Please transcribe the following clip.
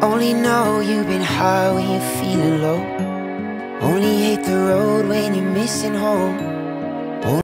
Only know you've been high when you're feeling low. Only hate the road when you're missing home.